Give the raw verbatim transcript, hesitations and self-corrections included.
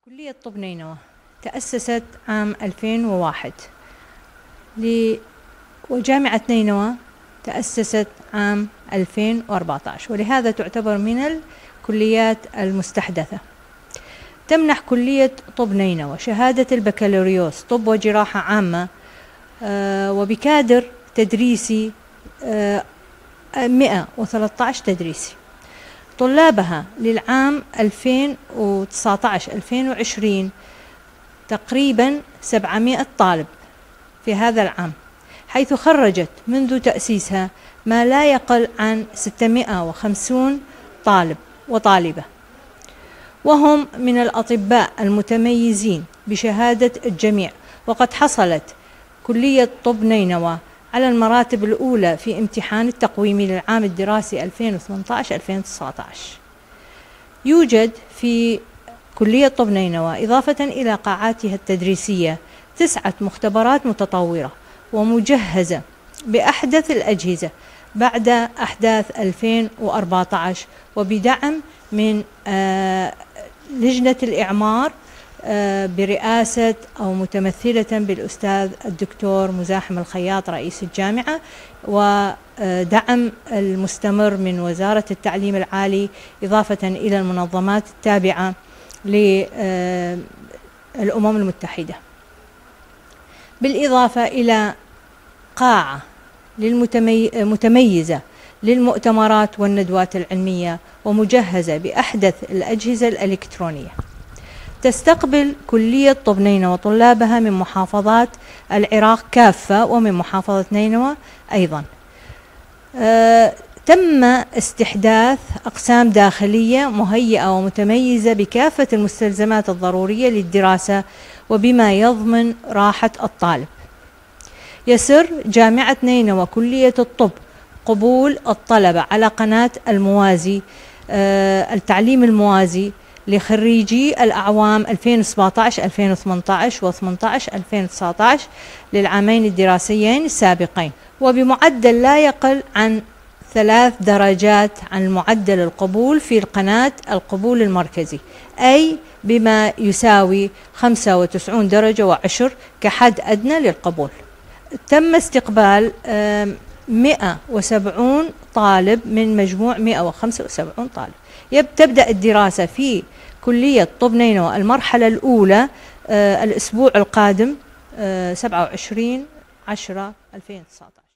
كلية طب نينوى تأسست عام ألفين وواحد، وجامعة نينوى تأسست عام ألفين وأربعة عشر، ولهذا تعتبر من الكليات المستحدثة. تمنح كلية طب نينوى شهادة البكالوريوس طب وجراحة عامة آه وبكادر تدريسي آه مئة وثلاثة عشر تدريسي. طلابها للعام ألفين وتسعة عشر ألفين وعشرين تقريبا سبعمئة طالب في هذا العام، حيث خرجت منذ تأسيسها ما لا يقل عن ستمئة وخمسين طالب وطالبة، وهم من الأطباء المتميزين بشهادة الجميع. وقد حصلت كلية طب نينوى على المراتب الأولى في امتحان التقويمي للعام الدراسي ألفين وثمانية عشر ألفين وتسعة عشر. يوجد في كلية طب نينوى إضافة إلى قاعاتها التدريسية تسعة مختبرات متطورة ومجهزة بأحدث الأجهزة بعد أحداث ألفين وأربعة عشر، وبدعم من آه لجنة الإعمار آه برئاسة أو متمثلة بالأستاذ الدكتور مزاحم الخياط رئيس الجامعة، ودعم المستمر من وزارة التعليم العالي، إضافة إلى المنظمات التابعة للأمم المتحدة، بالإضافة إلى قاعة متميزة للمؤتمرات والندوات العلمية ومجهزة بأحدث الأجهزة الإلكترونية. تستقبل كلية طب نينوى طلابها من محافظات العراق كافة ومن محافظة نينوى أيضا. أه تم استحداث أقسام داخلية مهيئة ومتميزة بكافة المستلزمات الضرورية للدراسة وبما يضمن راحة الطالب. يسر جامعة نينوى كلية الطب قبول الطلبة على قناة الموازي أه التعليم الموازي لخريجي الأعوام ألفين وسبعة عشر ألفين وثمانية عشر و ثمانية عشر ألفين وتسعة عشر للعامين الدراسيين السابقين، وبمعدل لا يقل عن ثلاث درجات عن معدل القبول في القناة القبول المركزي، أي بما يساوي خمسة وتسعين درجة وعشر كحد أدنى للقبول. تم استقبال مئة وسبعين طالب من مجموع مئة وخمسة وسبعين طالب. تبدأ الدراسة في كلية طب نينوى المرحلة الأولى الأسبوع القادم سبعة وعشرين عشرة ألفين وتسعة عشر.